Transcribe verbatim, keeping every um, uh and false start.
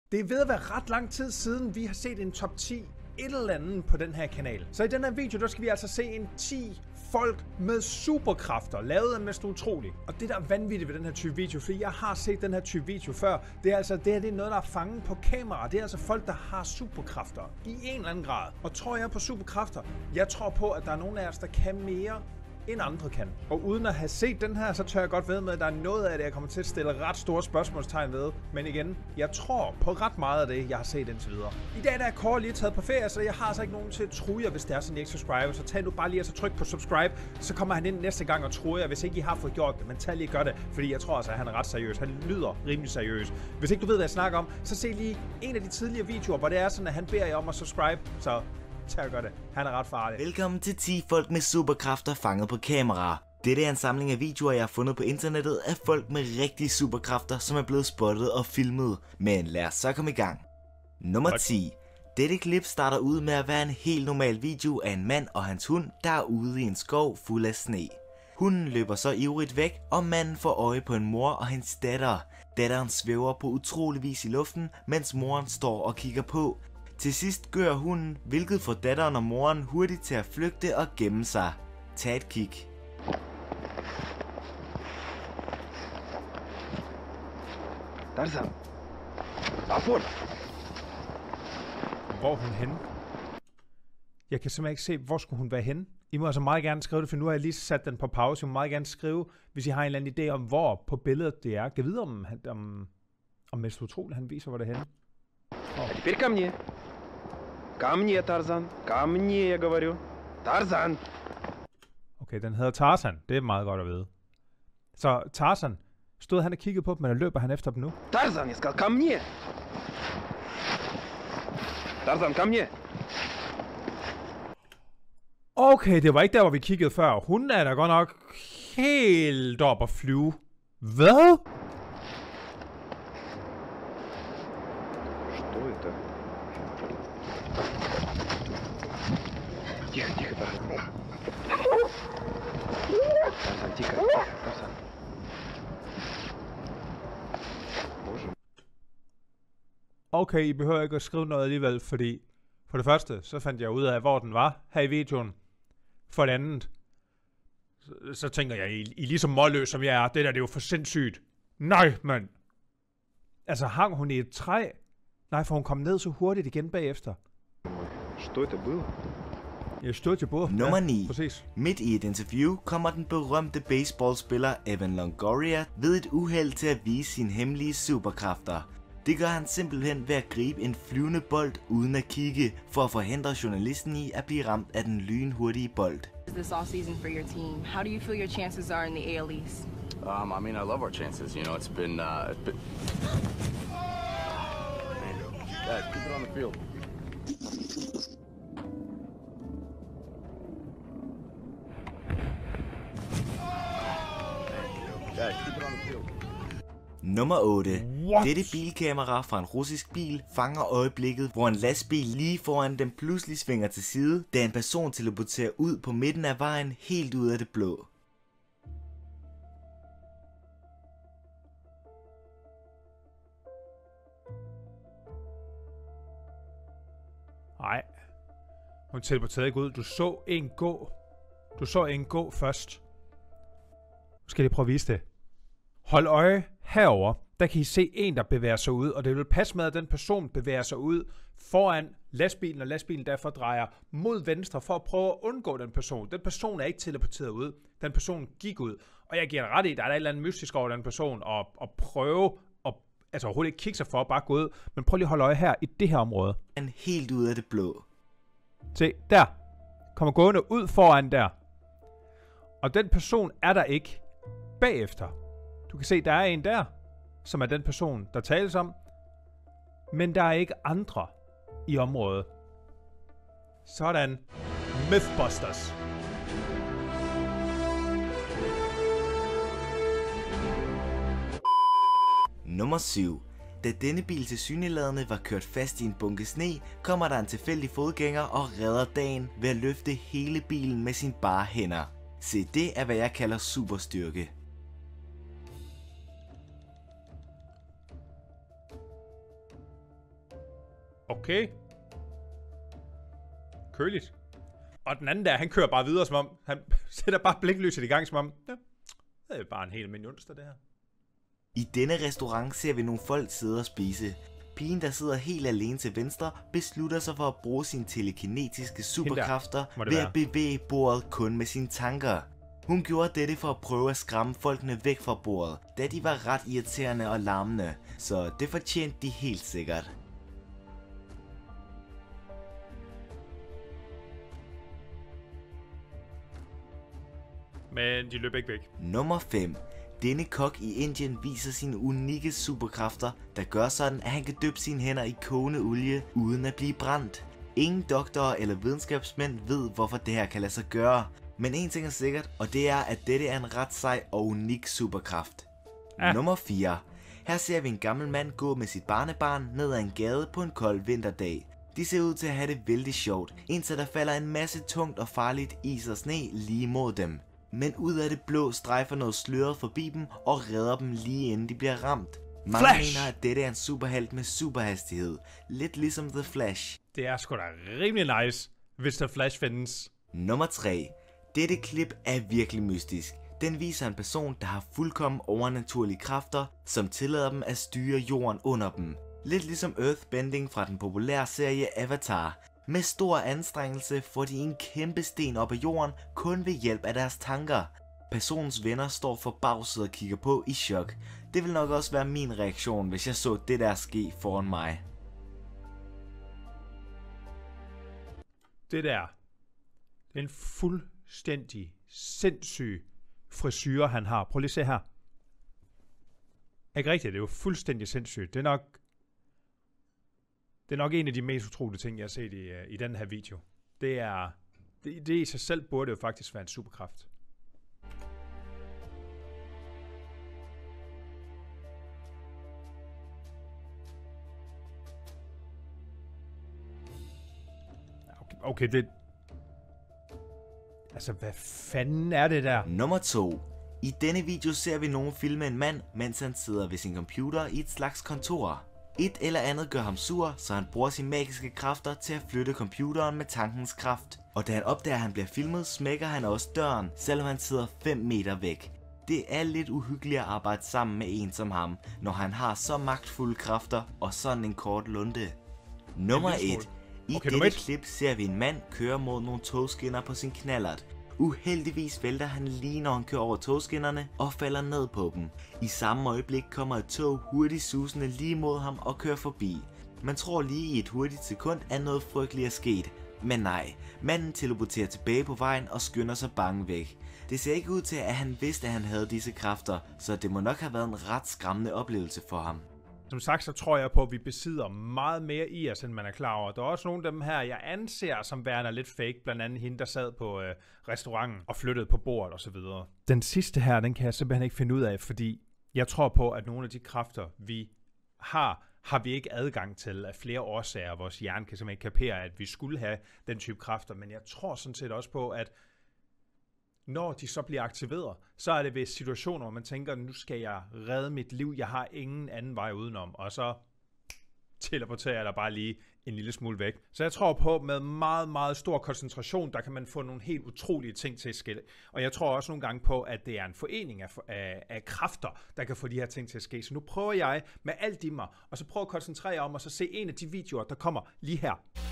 Det er ved at være ret lang tid siden, vi har set en top ti et eller andet på den her kanal. Så i den her video, der skal vi altså se en ti folk med superkræfter, lavet af Mister Utrolig. Og det der er vanvittigt ved den her type video, fordi jeg har set den her type video før, det er altså det her, det er noget, der er fanget på kamera. Det er altså folk, der har superkræfter i en eller anden grad. Og tror jeg på superkræfter? Jeg tror på, at der er nogen af os, der kan mere end andre kan. Og uden at have set den her, så tør jeg godt ved med, at der er noget af det, jeg kommer til at stille ret store spørgsmålstegn ved. Men igen, jeg tror på ret meget af det, jeg har set indtil videre. I dag der er Kåre lige taget på ferie, så jeg har altså ikke nogen til at true jer, hvis det er sådan, I ikke subscriber. Så tag nu bare lige og så tryk på subscribe, så kommer han ind næste gang og truer jer, hvis ikke I har fået gjort det. Men tag lige og gør det, fordi jeg tror altså, at han er ret seriøs. Han lyder rimelig seriøs. Hvis ikke du ved, hvad jeg snakker om, så se lige en af de tidligere videoer, hvor det er sådan, at han beder jer om at subscribe. Så tag og gør det. Han er ret farlig. Velkommen til ti folk med superkræfter fanget på kamera. Dette er en samling af videoer, jeg har fundet på internettet af folk med rigtige superkræfter, som er blevet spottet og filmet. Men lad os så komme i gang. Nummer ti. Dette klip starter ud med at være en helt normal video af en mand og hans hund, der er ude i en skov fuld af sne. Hunden løber så ivrigt væk, og manden får øje på en mor og hendes datter. Datteren svæver på utrolig vis i luften, mens moren står og kigger på. Til sidst gør hunden, hvilket får datteren og moren hurtigt til at flygte og gemme sig. Tag et kig. Tarzan. Afur. Hvor er hun henne? Jeg kan simpelthen ikke se, hvor skulle hun være henne. I må altså meget gerne skrive det, for nu har jeg lige sat den på pause. I må meget gerne skrive, hvis I har en eller anden idé om, hvor på billedet det er. Kan vide om, om, om Mister Utrolig, han viser, hvor det er henne. А теперь ко мне. Ко мне, Тарзан. Ко мне, я говорю. Тарзан. Okay, den hedder Tarzan. Det er meget godt at vide. Så Tarzan, stod han og kiggede på dem, eller løber han efter dem nu? Тарзан, я сказал, ко мне. Тарзан, ко мне. Okay, det var ikke der, hvor vi kiggede før. Hun er da godt nok helt op at flyve. Hvad? Что это? Тихо, тихо, Тарзан. Тарзан, тихо, тихо, Тарзан. Боже. Okay, I behøver ikke at skrive noget alligevel, fordi for det første, så fandt jeg ud af, hvor den var her i videoen. For det andet, så, så tænker jeg, I, I ligesom målløs som jeg er, det der det er jo for sindssygt. Nej, mand. Altså, hang hun i et træ? Nej, for hun kom ned så hurtigt igen bagefter. Что это было? Jeg stod til både. Nummer ni. Ja, præcis. Midt i et interview kommer den berømte baseballspiller Evan Longoria ved et uheld til at vise sine hemmelige superkræfter. Det gør han simpelthen ved at gribe en flyvende bold uden at kigge, for at forhindre journalisten i at blive ramt af den lynhurtige bold. This all season for your team. How do you feel your chances are in the A L East? Um, I mean, I love our chances. You know, it's been, uh, it's been... Guys, keep it on the field. Guys, keep it on the field. Nummer otte. What? Dette bilkamera fra en russisk bil fanger øjeblikket, hvor en lastbil lige foran dem pludselig svinger til side, da en person teleporterer ud på midten af vejen helt ud af det blå. Nej. Hun teleporterede ikke ud. Du så en gå. Du så en gå først. Nu skal jeg prøve at vise det. Hold øje herover. Der kan I se en, der bevæger sig ud, og det vil passe med, at den person bevæger sig ud foran lastbilen, og lastbilen derfor drejer mod venstre for at prøve at undgå den person. Den person er ikke teleporteret ud. Den person gik ud. Og jeg giver dig ret i, der er et eller andet mystisk over den person, og, og prøve at altså overhovedet ikke kigge sig for at bare gå ud, men prøv lige at holde øje her i det her område. En helt ud af det blå. Se, der. Kommer gående ud foran der. Og den person er der ikke bagefter. Du kan se, der er en der, som er den person, der tales om. Men der er ikke andre i området. Sådan. Mythbusters. Nummer syv. Da denne bil tilsyneladende var kørt fast i en bunke sne, kommer der en tilfældig fodgænger og redder dagen ved at løfte hele bilen med sine bare hænder. Se, det er hvad jeg kalder superstyrke. Okay. Køligt. Og den anden der, han kører bare videre, som om, han sætter bare bliklyset i gang, som om, ja, det er bare en helt almindelig onsdag, det her. I denne restaurant ser vi nogle folk sidde og spise. Pigen, der sidder helt alene til venstre, beslutter sig for at bruge sine telekinetiske superkræfter ved at bevæge bordet kun med sine tanker. Hun gjorde dette for at prøve at skræmme folkene væk fra bordet, da de var ret irriterende og larmende, så det fortjente de helt sikkert. Men de løb ikke væk. Nummer fem. Denne kok i Indien viser sine unikke superkræfter, der gør sådan, at han kan dyppe sine hænder i kogende olie uden at blive brændt. Ingen doktorer eller videnskabsmænd ved, hvorfor det her kan lade sig gøre. Men en ting er sikkert, og det er, at dette er en ret sej og unik superkraft. Ja. Nummer fire. Her ser vi en gammel mand gå med sit barnebarn ned ad en gade på en kold vinterdag. De ser ud til at have det vældig sjovt, indtil der falder en masse tungt og farligt is og sne lige mod dem. Men ud af det blå strejfer noget sløret forbi dem og redder dem lige inden de bliver ramt. Mange Flash! mener, at dette er en superhelt med superhastighed. Lidt ligesom The Flash. Det er sgu da rimelig nice, hvis The Flash findes. Nummer tre. Dette klip er virkelig mystisk. Den viser en person, der har fuldkommen overnaturlige kræfter, som tillader dem at styre jorden under dem. Lidt ligesom Earthbending fra den populære serie Avatar. Med stor anstrengelse får de en kæmpe sten op af jorden, kun ved hjælp af deres tanker. Personens venner står forbavset og kigger på i chok. Det vil nok også være min reaktion, hvis jeg så det der ske foran mig. Det der, det er en fuldstændig sindssyg frisyre, han har. Prøv lige at se her. Ikke rigtigt, det er jo fuldstændig sindssygt. Det er nok... Det er nok en af de mest utrolige ting, jeg har set i, i den her video. Det er... Det, det i sig selv burde jo faktisk være en superkraft. Okay, okay, det... Altså, hvad fanden er det der? Nummer to. I denne video ser vi nogen filme en mand, mens han sidder ved sin computer i et slags kontor. Et eller andet gør ham sur, så han bruger sine magiske kræfter til at flytte computeren med tankens kraft. Og da han opdager, at han bliver filmet, smækker han også døren, selvom han sidder fem meter væk. Det er lidt uhyggeligt at arbejde sammen med en som ham, når han har så magtfulde kræfter og sådan en kort lunte. Nummer et. I okay, dette klip ser vi en mand køre mod nogle togskinner på sin knallert. Uheldigvis vælter han lige når han kører over togskinnerne og falder ned på dem. I samme øjeblik kommer et tog hurtigt susende lige mod ham og kører forbi. Man tror lige i et hurtigt sekund, at noget frygteligt er sket. Men nej, manden teleporterer tilbage på vejen og skynder sig bange væk. Det ser ikke ud til, at han vidste, at han havde disse kræfter, så det må nok have været en ret skræmmende oplevelse for ham. Som sagt, så tror jeg på, at vi besidder meget mere i os, end man er klar over. Der er også nogle af dem her, jeg anser som værende lidt fake. Blandt andet hende, der sad på øh, restauranten og flyttede på bordet osv. Den sidste her, den kan jeg simpelthen ikke finde ud af, fordi jeg tror på, at nogle af de kræfter, vi har, har vi ikke adgang til af flere årsager. Vores hjerne kan simpelthen ikke kapere, at vi skulle have den type kræfter. Men jeg tror sådan set også på, at når de så bliver aktiveret, så er det ved situationer, hvor man tænker, nu skal jeg redde mit liv, jeg har ingen anden vej udenom, og så teleporterer jeg der bare lige en lille smule væk. Så jeg tror på, med meget, meget stor koncentration, der kan man få nogle helt utrolige ting til at ske. Og jeg tror også nogle gange på, at det er en forening af, af, af kræfter, der kan få de her ting til at ske. Så nu prøver jeg med alt i mig, og så prøver at koncentrere om, og så se en af de videoer, der kommer lige her.